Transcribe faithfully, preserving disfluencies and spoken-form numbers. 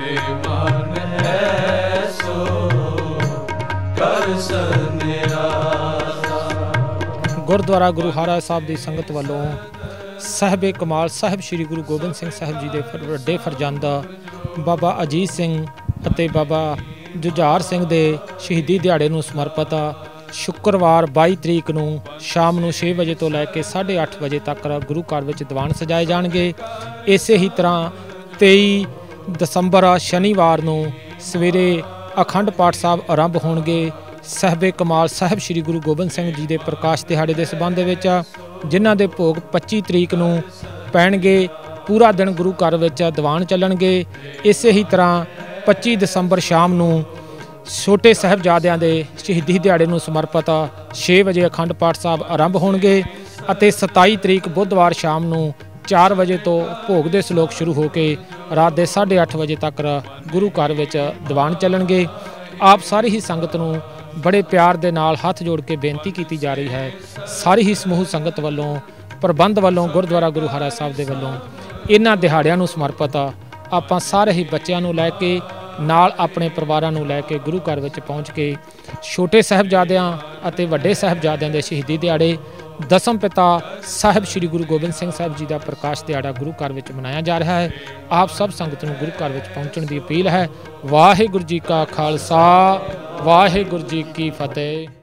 मन ऐसो कर सन्यासा। गुरुद्वारा गुरु हरा साहब की संगत वालों साहिब कमाल साहिब श्री गुरु गोबिंद सिंह साहिब जी के वड्डे फरजंद बाबा अजीत सिंह ਅਤੇ बाबा जुझार सिंह के शहीदी दिहाड़े ਨੂੰ ਸਮਰਪਿਤ शुक्रवार बाई तरीक ਨੂੰ शाम ਨੂੰ छे ਵਜੇ ਤੋਂ ਲੈ ਕੇ साढ़े अठ ਵਜੇ ਤੱਕ ਗੁਰੂ ਘਰ ਵਿੱਚ ਦੀਵਾਨ ਸਜਾਏ ਜਾਣਗੇ। ਇਸੇ ਹੀ ਤਰ੍ਹਾਂ तेई ਦਸੰਬਰ शनिवार ਨੂੰ ਸਵੇਰੇ ਅਖੰਡ ਪਾਠ ਸਾਹਿਬ ਆਰੰਭ ਹੋਣਗੇ ਸਾਹਿਬ ਕਮਾਲ ਸਾਹਿਬ श्री गुरु गोबिंद सिंह जी के प्रकाश दिहाड़े के संबंध में, जिन्हां दे भोग पच्ची तरीक ਨੂੰ ਪੈਣਗੇ। पूरा दिन गुरु घर ਵਿੱਚ ਦੀਵਾਨ ਚੱਲਣਗੇ। ਇਸੇ ਹੀ ਤਰ੍ਹਾਂ पच्ची ਦਸੰਬਰ शाम ਨੂੰ ਛੋਟੇ ਸਾਹਿਬਜ਼ਾਦਿਆਂ ਦੇ ਸ਼ਹੀਦੀ ਦਿਹਾੜੇ ਨੂੰ ਸਮਰਪਿਤ छे ਵਜੇ ਅਖੰਡ ਪਾਠ ਸਾਹਿਬ ਆਰੰਭ ਹੋਣਗੇ ਅਤੇ सताई ਤਰੀਕ ਬੁੱਧਵਾਰ ਸ਼ਾਮ ਨੂੰ चार ਵਜੇ ਤੋਂ ਭੋਗ ਦੇ ਸ਼ਲੋਕ ਸ਼ੁਰੂ ਹੋ ਕੇ ਰਾਤ ਦੇ साढ़े अठ ਵਜੇ ਤੱਕ ਗੁਰੂ ਘਰ ਵਿੱਚ ਦੀਵਾਨ ਚੱਲਣਗੇ। ਆਪ ਸਾਰੀ ਹੀ ਸੰਗਤ ਨੂੰ बड़े प्यार दे नाल हथ जोड़ के बेनती की जा रही है। सारी ही समूह संगत वालों प्रबंध वालों गुरुद्वारा गुरु हरा साहब के वालों इन्हां दिहाड़ियां नूं समर्पित आपां सारे ही बच्चों नूं लैके नाल अपने परिवारां नूं लैके गुरु घर विच पहुँच के छोटे साहिबजादियां अते वड्डे साहिबजादियां दे शहीदी दिहाड़े दसम पिता साहिब श्री गुरु गोबिंद सिंह साहिब जी का प्रकाश दिहाड़ा गुरु घर में मनाया जा रहा है। आप सब संगत नूं गुरु घर में पहुँचने की अपील है। वाहिगुरू जी का खालसा वाहिगुरू जी की फतेह।